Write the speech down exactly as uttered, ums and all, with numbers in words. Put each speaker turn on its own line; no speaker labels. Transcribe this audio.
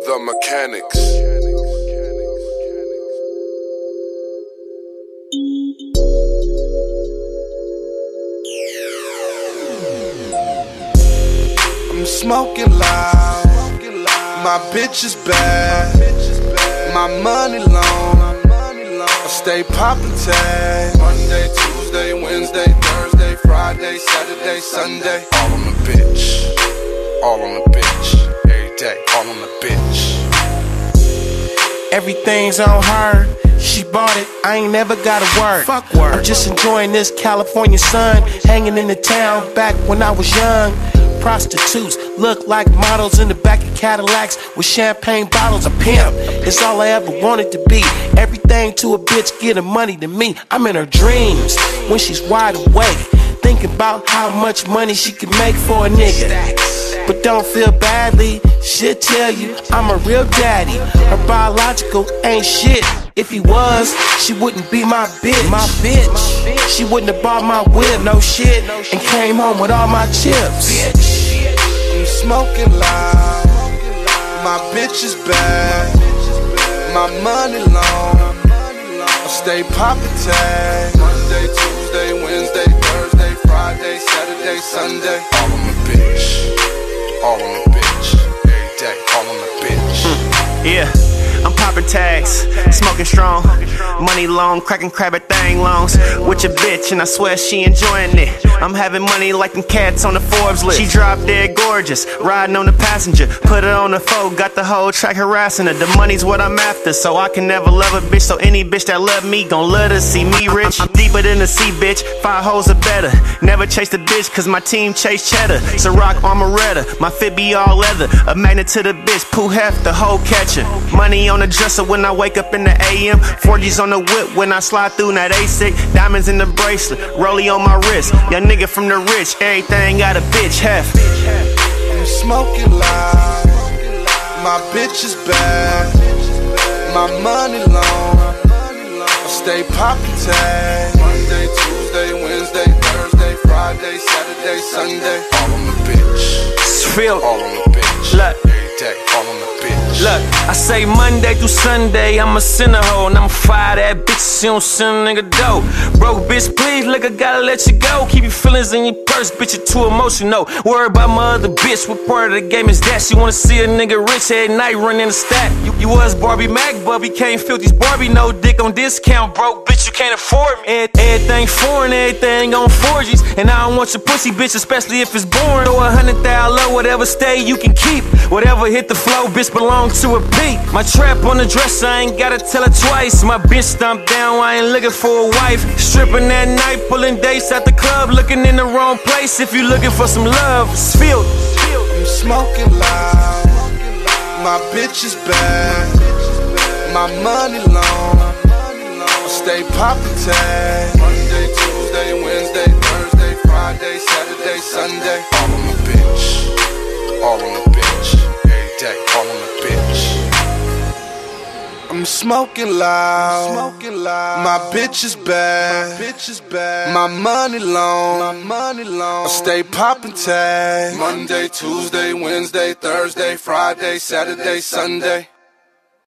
The Mechanics.
I'm smoking loud, my bitch is bad, my money long, I stay poppin' tag. Monday, Tuesday, Wednesday, Thursday, Friday, Saturday, Sunday. All on the bitch, all on the bitch, every day, all on the bitch.
Everything's on her, she bought it, I ain't never gotta work. Fuck work. I'm just enjoying this California sun, hanging in the town back when I was young. Prostitutes look like models in the back of Cadillacs with champagne bottles. A pimp is all I ever wanted to be. Everything to a bitch getting money to me. I'm in her dreams when she's wide awake, thinking about how much money she can make for a nigga. But don't feel badly, she'll tell you I'm a real daddy. Her biological ain't shit. If he was, she wouldn't be my bitch. My bitch. She wouldn't have bought my whip, no shit, and came home with all my chips.
I'm smoking loud, my bitch is bad, my money long, I stay poppin' tag. Monday, Tuesday, Wednesday, Thursday, Friday, Saturday, Sunday. All on the bitch, all on the bitch, every day, all on the bitch.
Mm, yeah. I'm popping tags, smoking strong, money long, cracking crab at thang longs with your bitch, and I swear she enjoying it. I'm having money like them cats on the Forbes list. She drop dead gorgeous, riding on the passenger, put her on the phone, got the whole track harassing her. The money's what I'm after, so I can never love a bitch. So any bitch that love me gon' love to see me rich. I'm deeper than the sea, bitch. Five hoes are better. Never chase the bitch, cause my team chase cheddar. Ciroc Armoretta, my fit be all leather. A magnet to the bitch, poo hef, the whole catcher. Money on the dresser when I wake up in the A M. four G's on the whip when I slide through that A SIC. Diamonds in the bracelet, rollie on my wrist. Young nigga from the rich, everything got a bitch hef.
I'm smoking loud, my bitch is bad, my money long, I stay poppin' tag. Monday, Tuesday, Wednesday, Thursday, Friday, Saturday, Sunday. All on the bitch,
Feel
all on the bitch,
look.
every day, all on the bitch.
Look, I say Monday through Sunday, I'm a sinner hoe, and I'ma fire that bitch, she don't send a nigga dope. Broke bitch, please, look, I gotta let you go. Keep your feelings in your purse, bitch, you're too emotional. Worry about my other bitch, what part of the game is that? She wanna see a nigga rich at night running the stack. You, you was Barbie Mac, but we can't feel these Barbie, no dick on discount, broke bitch, you can't afford me. Everything foreign, everything on four G's, and I don't want your pussy, bitch, especially if it's boring. Throw a hundred thousand low, whatever stay you can keep. Whatever hit the flow, bitch, belong to a beat. My trap on the dresser, I ain't gotta tell her twice. My bitch stomped down, I ain't looking for a wife. Stripping that night, pulling dates at the club, looking in the wrong place. If you looking for some love, it's filled.
I'm smoking loud, my bitch is bad, my money long, I stay poppin' tag. Monday, Tuesday, Wednesday, Thursday, Friday, Saturday, Sunday. All on the bitch, all on the bitch, every day, all on the bitch. I'm smoking loud, smoking loud. My bitch is bad, my bitch is bad. My money long, my money long. I stay poppin' tag. Monday, Tuesday, Wednesday, Thursday, Friday, Saturday, Sunday.